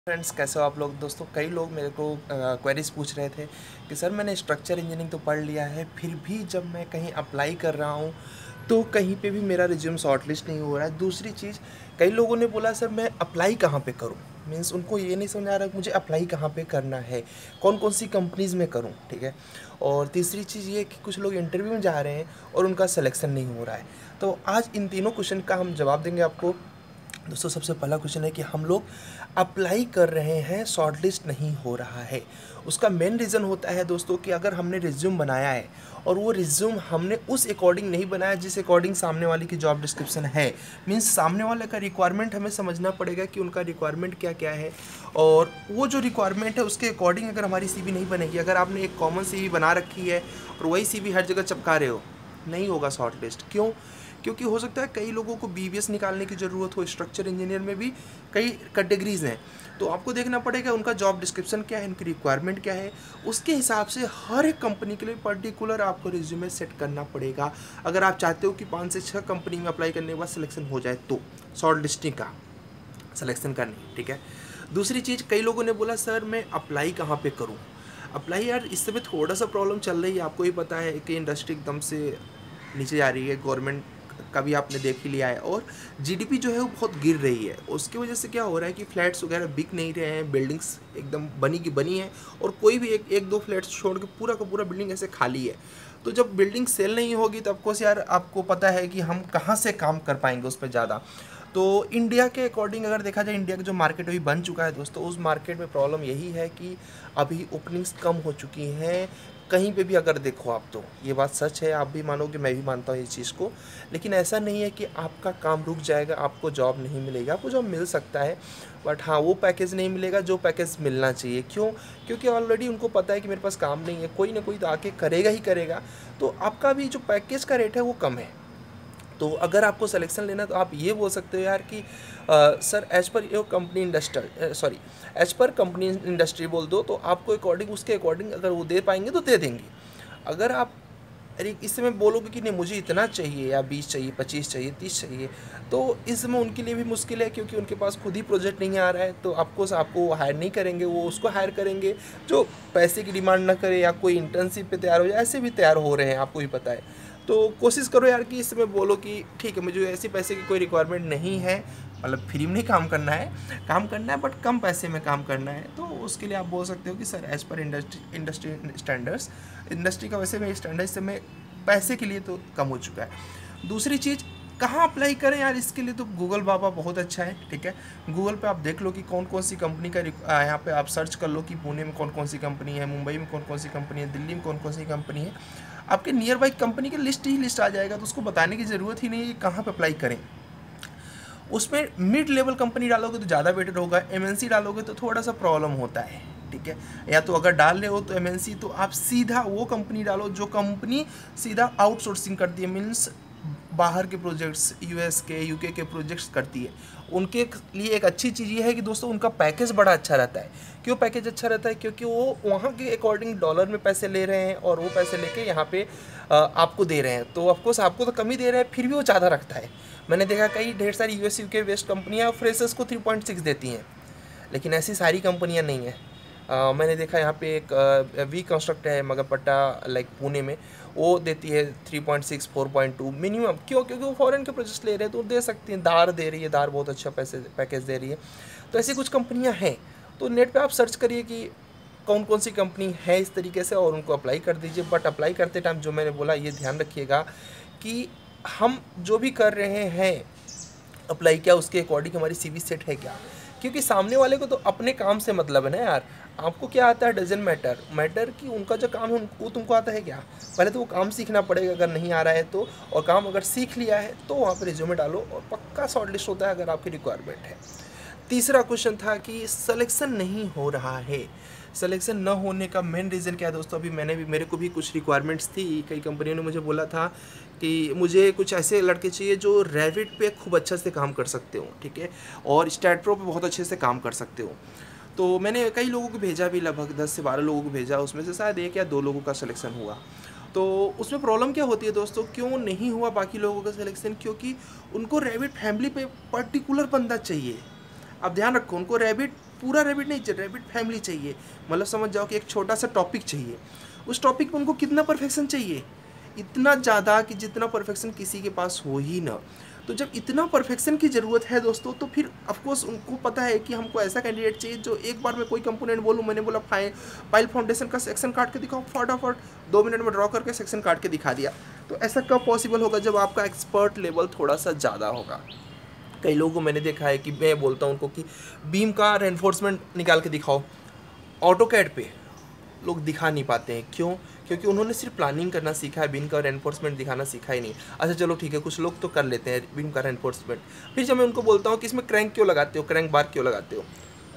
Friends, कैसे हो आप लोग। दोस्तों, कई लोग मेरे को क्वेरीज पूछ रहे थे कि सर मैंने स्ट्रक्चर इंजीनियरिंग तो पढ़ लिया है, फिर भी जब मैं कहीं अप्लाई कर रहा हूँ तो कहीं पे भी मेरा रिज्यूम शॉर्टलिस्ट नहीं हो रहा है। दूसरी चीज़, कई लोगों ने बोला सर मैं अप्लाई कहाँ पे करूँ। मीन्स उनको ये नहीं समझ आ रहा मुझे अप्लाई कहाँ पे करना है, कौन कौन सी कंपनीज़ में करूँ, ठीक है। और तीसरी चीज़ ये कि कुछ लोग इंटरव्यू में जा रहे हैं और उनका सिलेक्शन नहीं हो रहा है। तो आज इन तीनों क्वेश्चन का हम जवाब देंगे आपको। दोस्तों, सबसे पहला क्वेश्चन है कि हम लोग अप्लाई कर रहे हैं, शॉर्टलिस्ट नहीं हो रहा है। उसका मेन रीज़न होता है दोस्तों कि अगर हमने रिज्यूम बनाया है और वो रिज्यूम हमने उस अकॉर्डिंग नहीं बनाया जिस अकॉर्डिंग सामने वाले की जॉब डिस्क्रिप्शन है। मीन्स सामने वाले का रिक्वायरमेंट हमें समझना पड़ेगा कि उनका रिक्वायरमेंट क्या क्या है, और वो जो रिक्वायरमेंट है उसके अकॉर्डिंग अगर हमारी सीवी नहीं बनेगी, अगर आपने एक कॉमन सीवी बना रखी है और वही सीवी हर जगह चिपका रहे हो, नहीं होगा शॉर्टलिस्ट। क्यों? क्योंकि हो सकता है कई लोगों को बीबीएस निकालने की ज़रूरत हो। स्ट्रक्चर इंजीनियर में भी कई कैटेगरीज हैं, तो आपको देखना पड़ेगा उनका जॉब डिस्क्रिप्शन क्या है, उनकी रिक्वायरमेंट क्या है। उसके हिसाब से हर एक कंपनी के लिए पर्टिकुलर आपको रिज्यूमे सेट करना पड़ेगा अगर आप चाहते हो कि 5 से 6 कंपनी में अप्लाई करने के बाद सिलेक्शन हो जाए, तो शॉर्ट लिस्टिंग का सिलेक्शन करनी, ठीक है। दूसरी चीज़, कई लोगों ने बोला सर मैं अप्लाई कहाँ पे करूँ। अप्लाई यार इस समय थोड़ा सा प्रॉब्लम चल रही है, आपको ही पता है कि इंडस्ट्री एकदम से नीचे जा रही है, गवर्नमेंट का भी आपने देख ही लिया है, और जीडीपी जो है वो बहुत गिर रही है। उसकी वजह से क्या हो रहा है कि फ्लैट्स वगैरह बिक नहीं रहे हैं, बिल्डिंग्स एकदम बनी की बनी है, और कोई भी एक दो फ्लैट्स छोड़ के पूरा का पूरा बिल्डिंग ऐसे खाली है। तो जब बिल्डिंग सेल नहीं होगी तो ऑफकोर्स यार आपको पता है कि हम कहाँ से काम कर पाएंगे उस पर ज़्यादा। तो इंडिया के अकॉर्डिंग अगर देखा जाए, इंडिया का जो मार्केट अभी बन चुका है दोस्तों, उस मार्केट में प्रॉब्लम यही है कि अभी ओपनिंग्स कम हो चुकी हैं। कहीं पे भी अगर देखो आप, तो ये बात सच है, आप भी मानोगे, मैं भी मानता हूँ इस चीज़ को। लेकिन ऐसा नहीं है कि आपका काम रुक जाएगा, आपको जॉब नहीं मिलेगा, आपको जॉब मिल सकता है, बट हाँ वो पैकेज नहीं मिलेगा जो पैकेज मिलना चाहिए। क्यों? क्योंकि ऑलरेडी उनको पता है कि मेरे पास काम नहीं है, कोई ना कोई तो आके करेगा ही करेगा। तो आपका भी जो पैकेज का रेट है वो कम है। तो अगर आपको सिलेक्शन लेना तो आप ये बोल सकते हो यार कि sir as per your company industry, sorry as per company industry बोल दो, तो आपको अकॉर्डिंग उसके अकॉर्डिंग अगर वो दे पाएंगे तो दे देंगे। अगर आप अरे इस समय बोलोगे कि नहीं मुझे इतना चाहिए, या 20 चाहिए, 25 चाहिए, 30 चाहिए, तो इस समय उनके लिए भी मुश्किल है, क्योंकि उनके पास खुद ही प्रोजेक्ट नहीं आ रहा है। तो आपको वो हायर नहीं करेंगे, वो उसको हायर करेंगे जो पैसे की डिमांड ना करे, या कोई इंटर्नशिप पे तैयार हो जाए। ऐसे भी तैयार हो रहे हैं, आपको भी पता है। तो कोशिश करो यार कि इस समय बोलो कि ठीक है मुझे ऐसे पैसे की कोई रिक्वायरमेंट नहीं है, मतलब फ्री में नहीं काम करना है, काम करना है बट कम पैसे में काम करना है। तो उसके लिए आप बोल सकते हो कि sir as per industry standards, industry का वैसे में स्टैंडर्ड इस समय पैसे के लिए तो कम हो चुका है। दूसरी चीज़, कहाँ अप्लाई करें यार, इसके लिए तो गूगल बाबा बहुत अच्छा है, ठीक है। गूगल पे आप देख लो कि कौन कौन सी कंपनी का यहाँ पे आप सर्च कर लो कि पुणे में कौन कौन सी कंपनी है, मुंबई में कौन कौन सी कंपनी है, दिल्ली में कौन कौन सी कंपनी है। आपके नियर बाई कंपनी की लिस्ट आ जाएगा, तो उसको बताने की ज़रूरत ही नहीं है कहाँ पे अप्लाई करें। उसमें मिड लेवल कंपनी डालोगे तो ज़्यादा बेटर होगा, एमएनसी डालोगे तो थोड़ा सा प्रॉब्लम होता है, ठीक है। या तो अगर डाल रहे हो तो एमएनसी, तो आप सीधा वो कंपनी डालो जो कंपनी सीधा आउटसोर्सिंग करती है, मीन्स बाहर के प्रोजेक्ट्स, यूएस के, यूके के प्रोजेक्ट्स करती है। उनके लिए एक अच्छी चीज़ ये है कि दोस्तों उनका पैकेज बड़ा अच्छा रहता है। क्यों पैकेज अच्छा रहता है? क्योंकि वो वहाँ के अकॉर्डिंग डॉलर में पैसे ले रहे हैं, और वो पैसे लेके यहाँ पे आपको दे रहे हैं। तो ऑफकोर्स आपको तो कम ही दे रहे हैं, फिर भी वो ज़्यादा रखता है। मैंने देखा कई ढेर सारी यूएस यूके बेस्ड कंपनियाँ फ्रेशर्स को 3.6 देती हैं, लेकिन ऐसी सारी कंपनियाँ नहीं हैं। मैंने देखा यहाँ पे एक वी कंस्ट्रक्ट है मगरपट्टा, लाइक पुणे में, वो देती है 3.6 4.2 मिनिमम। क्यों? क्योंकि वो फॉरेन के प्रोजेक्ट्स ले रहे हैं तो दे सकती हैं। दार दे रही है, दार बहुत अच्छा पैकेज दे रही है। तो ऐसी कुछ कंपनियाँ हैं, तो नेट पे आप सर्च करिए कि कौन कौन सी कंपनी है इस तरीके से, और उनको अप्लाई कर दीजिए। बट अप्लाई करते टाइम जो मैंने बोला ये ध्यान रखिएगा कि हम जो भी कर रहे हैं अप्लाई, क्या उसके अकॉर्डिंग हमारी सीवी सेट है क्या। क्योंकि सामने वाले को तो अपने काम से मतलब है ना यार, आपको क्या आता है डजन मैटर कि उनका जो काम है वो तुमको आता है क्या। पहले तो वो काम सीखना पड़ेगा अगर नहीं आ रहा है तो, और काम अगर सीख लिया है तो वहाँ पर रिज्यूमे डालो और पक्का शॉर्टलिस्ट होता है अगर आपकी रिक्वायरमेंट है। तीसरा क्वेश्चन था कि सिलेक्शन नहीं हो रहा है। सिलेक्शन न होने का मेन रीज़न क्या है दोस्तों? अभी मेरे को भी कुछ रिक्वायरमेंट्स थी, कई कंपनियों ने मुझे बोला था कि मुझे कुछ ऐसे लड़के चाहिए जो रेविट पे खूब अच्छा से काम कर सकते हो, ठीक है, और स्टैट प्रो पे बहुत अच्छे से काम कर सकते हो। तो मैंने कई लोगों को भेजा भी, लगभग 10 से 12 लोगों को भेजा, उसमें से शायद 1 या 2 लोगों का सिलेक्शन हुआ। तो उसमें प्रॉब्लम क्या होती है दोस्तों, क्यों नहीं हुआ बाकी लोगों का सिलेक्शन? क्योंकि उनको रेविट फैमिली पे पर्टिकुलर बंदा चाहिए। अब ध्यान रखो, उनको रेविट पूरा रैबिट नहीं चाहिए, रैबिट फैमिली चाहिए। मतलब समझ जाओ कि एक छोटा सा टॉपिक चाहिए, उस टॉपिक में उनको कितना परफेक्शन चाहिए, इतना ज़्यादा कि जितना परफेक्शन किसी के पास हो ही ना। तो जब इतना परफेक्शन की ज़रूरत है दोस्तों, तो फिर ऑफकोर्स उनको पता है कि हमको ऐसा कैंडिडेट चाहिए जो एक बार में कोई कंपोनेंट बोलूँ, मैंने बोला फाइल फाउंडेशन का सेक्शन काट के दिखाओ, फटाफट 2 मिनट में ड्रॉ करके सेक्शन काट के दिखा दिया। तो ऐसा कब पॉसिबल होगा? जब आपका एक्सपर्ट लेवल थोड़ा सा ज़्यादा होगा। कई लोगों को मैंने देखा है कि मैं बोलता हूँ उनको कि बीम का रेनफोर्समेंट निकाल के दिखाओ, ऑटोकैड पे लोग दिखा नहीं पाते हैं। क्यों? क्योंकि उन्होंने सिर्फ प्लानिंग करना सीखा है, बीम का रेनफोर्समेंट दिखाना सीखा ही नहीं। अच्छा चलो ठीक है, कुछ लोग तो कर लेते हैं बीम का रेनफोर्समेंट। फिर जब मैं उनको बोलता हूँ कि इसमें क्रैंक क्यों लगाते हो, क्रैंक बार क्यों लगाते हो,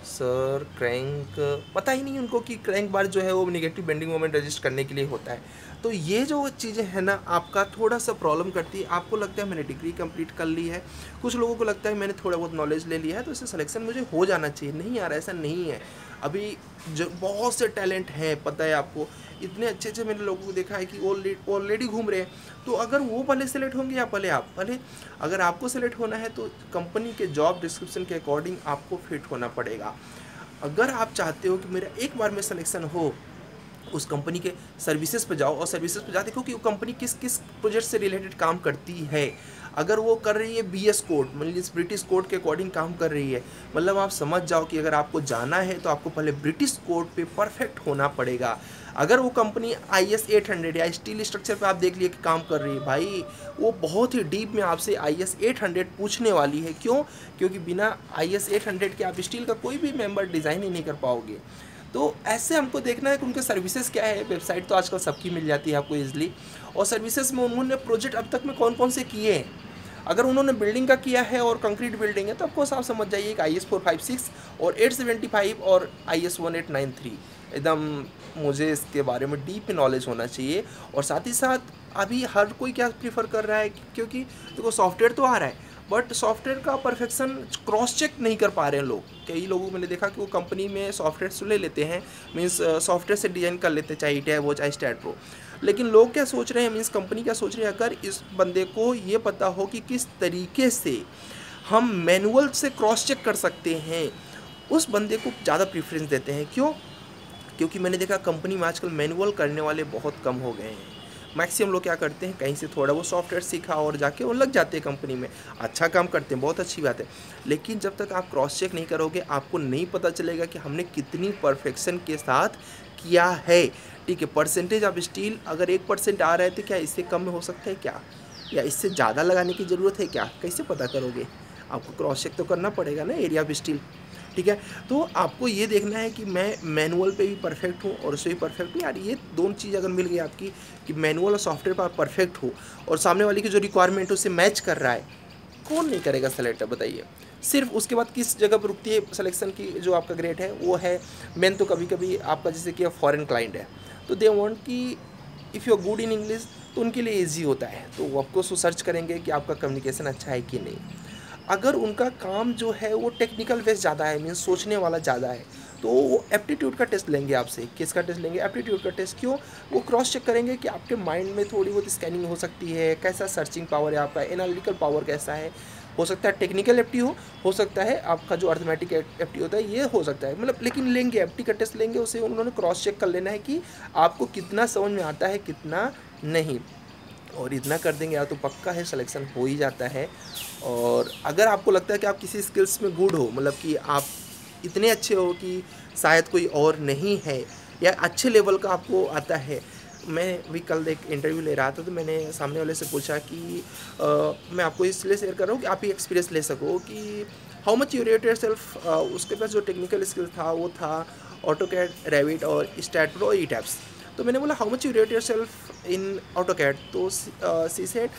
सर क्रैंक पता ही नहीं उनको कि क्रैंक बार जो है वो नेगेटिव बेंडिंग मोमेंट रजिस्ट करने के लिए होता है। तो ये जो चीज़ें हैं ना, आपका थोड़ा सा प्रॉब्लम करती है। आपको लगता है मैंने डिग्री कंप्लीट कर ली है, कुछ लोगों को लगता है मैंने थोड़ा बहुत नॉलेज ले लिया है तो इससे सिलेक्शन मुझे हो जाना चाहिए। नहीं यार, ऐसा नहीं है। अभी जो बहुत से टैलेंट हैं, पता है आपको, इतने अच्छे अच्छे मैंने लोगों को देखा है कि ऑलरेडी घूम रहे हैं। तो अगर वो पहले सेलेक्ट होंगे या पहले आप, पहले अगर आपको सेलेक्ट होना है तो कंपनी के जॉब डिस्क्रिप्शन के अकॉर्डिंग आपको फिट होना पड़ेगा। अगर आप चाहते हो कि मेरा एक बार में सिलेक्शन हो, उस कंपनी के सर्विसेज पे जाओ और सर्विसेज पे जा देखो कि वो कंपनी किस किस प्रोजेक्ट से रिलेटेड काम करती है। अगर वो कर रही है बीएस कोड, मतलब ब्रिटिश कोड के अकॉर्डिंग काम कर रही है, मतलब आप समझ जाओ कि अगर आपको जाना है तो आपको पहले ब्रिटिश कोड पे परफेक्ट होना पड़ेगा। अगर वो कंपनी IS 800 या स्टील स्ट्रक्चर पे आप देख लिए कि काम कर रही है, भाई वो बहुत ही डीप में आपसे IS 800 पूछने वाली है। क्यों? क्योंकि बिना IS 800 के आप स्टील का कोई भी मेंबर डिज़ाइन ही नहीं कर पाओगे। तो ऐसे हमको देखना है कि उनके सर्विसेज क्या है। वेबसाइट तो आजकल सबकी मिल जाती है आपको ईजिली, और सर्विसेज में उन्होंने प्रोजेक्ट अब तक में कौन कौन से किए हैं। अगर उन्होंने बिल्डिंग का किया है और कंक्रीट बिल्डिंग है तो आपको आप समझ जाइए कि IS 456 और 875 और IS 1893 एकदम मुझे इसके बारे में डीप नॉलेज होना चाहिए। और साथ ही साथ अभी हर कोई क्या प्रीफर कर रहा है, क्योंकि देखो सॉफ्टवेयर तो आ रहा है बट सॉफ्टवेयर का परफेक्शन क्रॉस चेक नहीं कर पा रहे हैं लोग। कई लोगों को मैंने देखा कि वो कंपनी में सॉफ्टवेयर से ले लेते हैं, मीन्स सॉफ्टवेयर से डिज़ाइन कर लेते हैं, चाहे टैब हो चाहे स्टैट प्रो। लेकिन लोग क्या सोच रहे हैं, मीन्स कंपनी क्या सोच रही है, अगर इस बंदे को ये पता हो कि किस तरीके से हम मैनुअल से क्रॉस चेक कर सकते हैं, उस बंदे को ज़्यादा प्रीफरेंस देते हैं। क्यों? क्योंकि मैंने देखा कंपनी में आजकल मैनुअल करने वाले बहुत कम हो गए हैं। मैक्सिमम लोग क्या करते हैं, कहीं से थोड़ा वो सॉफ्टवेयर सीखा और जाके वो लग जाते हैं कंपनी में, अच्छा काम करते हैं, बहुत अच्छी बात है। लेकिन जब तक आप क्रॉस चेक नहीं करोगे आपको नहीं पता चलेगा कि हमने कितनी परफेक्शन के साथ किया है। ठीक है, परसेंटेज ऑफ स्टील अगर 1% आ रहा है तो क्या इससे कम हो सकता है क्या, या इससे ज़्यादा लगाने की ज़रूरत है क्या? कैसे पता करोगे? आपको क्रॉस चेक तो करना पड़ेगा ना एरिया ऑफ स्टील। ठीक है, तो आपको ये देखना है कि मैं मैनुअल पे भी परफेक्ट हूँ और उससे भी परफेक्ट हूँ। यार ये दोनों चीज़ अगर मिल गई आपकी कि मैनुअल और सॉफ्टवेयर पर आप परफेक्ट हो और सामने वाले की जो रिक्वायरमेंट है उससे मैच कर रहा है, कौन नहीं करेगा सेलेक्ट? बताइए। सिर्फ उसके बाद किस जगह पर रुकती है सिलेक्शन की जो आपका ग्रेड है, वो है मेन तो कभी कभी आपका जैसे कि फॉरेन क्लाइंट है तो दे वांट कि if you are good in English तो उनके लिए ईजी होता है, तो वो आपको सर्च करेंगे कि आपका कम्युनिकेशन अच्छा है कि नहीं। अगर उनका काम जो है वो टेक्निकल बेस ज़्यादा है, मीन्स सोचने वाला ज़्यादा है, तो वो एप्टीट्यूड का टेस्ट लेंगे आपसे। किसका टेस्ट लेंगे? एप्टीट्यूड का टेस्ट। क्यों? वो क्रॉस चेक करेंगे कि आपके माइंड में थोड़ी बहुत स्कैनिंग हो सकती है, कैसा सर्चिंग पावर है आपका, एनालिटिकल पावर कैसा है। हो सकता है टेक्निकल एप्टी हो सकता है आपका जो अर्थमेटिक एप्टी होता है ये हो सकता है, मतलब लेकिन लेंगे एप्टी का टेस्ट लेंगे, उसे उन्होंने क्रॉस चेक कर लेना है कि आपको कितना समझ में आता है कितना नहीं, और इतना कर देंगे या तो पक्का है सिलेक्शन हो ही जाता है। और अगर आपको लगता है कि आप किसी स्किल्स में गुड हो, मतलब कि आप इतने अच्छे हो कि शायद कोई और नहीं है, या अच्छे लेवल का आपको आता है। मैं भी कल एक इंटरव्यू ले रहा था तो मैंने सामने वाले से पूछा कि मैं आपको इसलिए शेयर कर रहा हूँ कि आप ही एक्सपीरियंस ले सको कि how much you rate yourself. उसके पास जो टेक्निकल स्किल था वो था ऑटोकैड, रैविट और स्टैट प्रो, ई टैब्स। तो मैंने बोला how much you rate yourself in AutoCAD, तो she said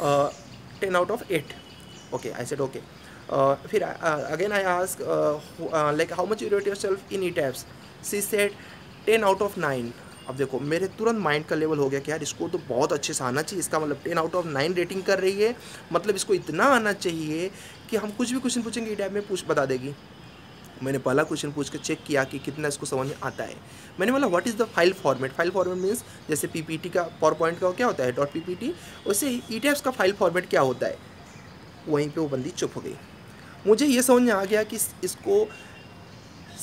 10 out of 8। Okay, I said okay. फिर again I ask like how much you rate yourself in E tabs, she said 10 out of 9। अब देखो मेरे तुरंत mind का level हो गया कि यार इसको तो बहुत अच्छे से आना चाहिए, इसका मतलब 10 out of 9 रेटिंग कर रही है, मतलब इसको इतना आना चाहिए कि हम कुछ भी क्वेश्चन पूछेंगे ई टैब में बता देगी। मैंने पहला क्वेश्चन पूछ के चेक किया कि कितना इसको समझ में आता है। मैंने बोला what is the file format. File format means जैसे पीपीटी का पावर पॉइंट का क्या होता है डॉट पीपीटी, वैसे ई टैब्स का फाइल फॉर्मेट क्या होता है। वहीं पे वो बंदी चुप हो गई। मुझे ये समझ में आ गया कि इसको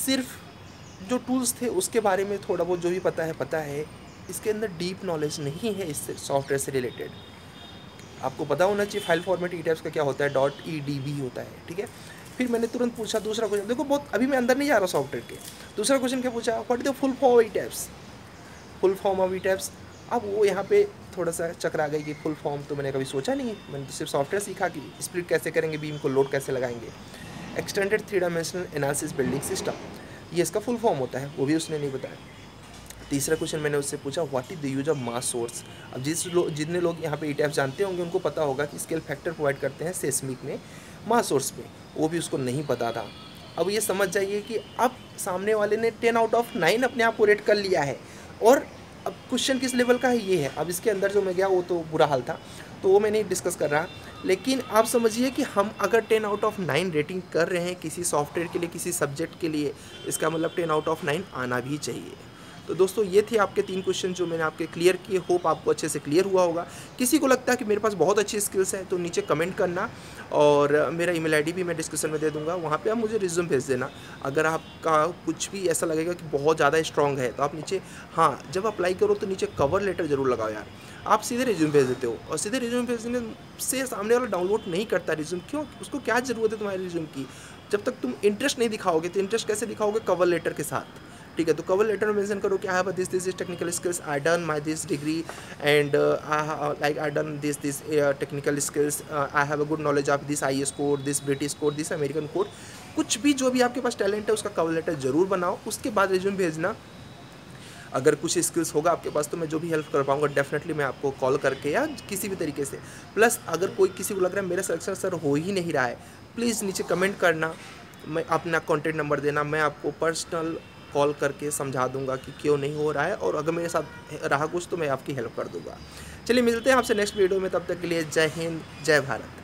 सिर्फ जो टूल्स थे उसके बारे में थोड़ा बहुत जो भी पता है, इसके अंदर डीप नॉलेज नहीं है इस सॉफ्टवेयर से रिलेटेड। आपको पता होना चाहिए फाइल फॉर्मेट ई टैब्स का क्या होता है, .edb होता है, ठीक है। फिर मैंने तुरंत पूछा दूसरा क्वेश्चन, देखो बहुत अभी मैं अंदर नहीं जा रहा सॉफ्टवेयर के। दूसरा क्वेश्चन क्या पूछा, what is the full form of E tabs, full form of E tabs. अब वो यहाँ पे थोड़ा सा चक्कर आ गई कि फुल फॉर्म तो मैंने कभी सोचा नहीं, मैंने तो सिर्फ सॉफ्टवेयर सीखा कि स्प्लिट कैसे करेंगे, बीम को लोड कैसे लगाएंगे। Extended 3 dimensional analysis building system, ये इसका फुल फॉर्म होता है, वो भी उसने नहीं बताया। तीसरा क्वेश्चन मैंने उससे पूछा, what is the use of mass source. अब जितने लोग यहाँ पे ई टैप्स जानते होंगे उनको पता होगा कि स्केल फैक्टर प्रोवाइड करते हैं सेस्मिक में मास सोर्स में, वो भी उसको नहीं पता था। अब ये समझ जाइए कि अब सामने वाले ने 10 आउट ऑफ 9 अपने आप को रेट कर लिया है। और अब क्वेश्चन किस लेवल का है ये है। अब इसके अंदर जो मैं गया वो तो बुरा हाल था, तो वो मैं नहीं डिस्कस कर रहा। लेकिन आप समझिए कि हम अगर 10 आउट ऑफ 9 रेटिंग कर रहे हैं किसी सॉफ्टवेयर के लिए, किसी सब्जेक्ट के लिए, इसका मतलब 10 आउट ऑफ 9 आना भी चाहिए। तो दोस्तों ये थे आपके 3 क्वेश्चन जो मैंने आपके क्लियर किए। होप आपको अच्छे से क्लियर हुआ होगा। किसी को लगता है कि मेरे पास बहुत अच्छी स्किल्स है तो नीचे कमेंट करना, और मेरा ईमेल आईडी भी मैं डिस्क्रिप्शन में दे दूंगा, वहाँ पे आप मुझे रिज्यूम भेज देना। अगर आपका कुछ भी ऐसा लगेगा कि बहुत ज़्यादा स्ट्रॉन्ग है तो आप नीचे, हाँ जब अप्लाई करो तो नीचे कवर लेटर जरूर लगाओ यार। आप सीधे रिज्यूम भेज देते हो, और सीधे रिज्यूम भेजने से सामने वाला डाउनलोड नहीं करता रिज्यूम। क्यों, उसको क्या ज़रूरत है तुम्हारे रिज्यूम की, जब तक तुम इंटरेस्ट नहीं दिखाओगे। तो इंटरेस्ट कैसे दिखाओगे, कवर लेटर के साथ, ठीक है। तो कवर लेटर में मेंशन करो कि I have this technical skills, I done my this degree and I done this technical skills, I have a good knowledge of this IAS code, this British code, this American code. कुछ भी जो भी आपके पास talent है उसका cover letter जरूर बनाओ, उसके बाद रिज्यूम भेजना। अगर कुछ स्किल्स होगा आपके पास तो मैं जो भी हेल्प कर पाऊंगा डेफिनेटली मैं आपको कॉल करके या किसी भी तरीके से। प्लस अगर कोई किसी को लग रहा है मेरा सिलेक्शन सर हो ही नहीं रहा है, प्लीज़ नीचे कमेंट करना, मैं अपना कॉन्टैक्ट नंबर देना, मैं आपको पर्सनल कॉल करके समझा दूंगा कि क्यों नहीं हो रहा है, और अगर मेरे साथ रहा कुछ तो मैं आपकी हेल्प कर दूंगा। चलिए मिलते हैं आपसे नेक्स्ट वीडियो में, तब तक के लिए जय हिंद, जय भारत।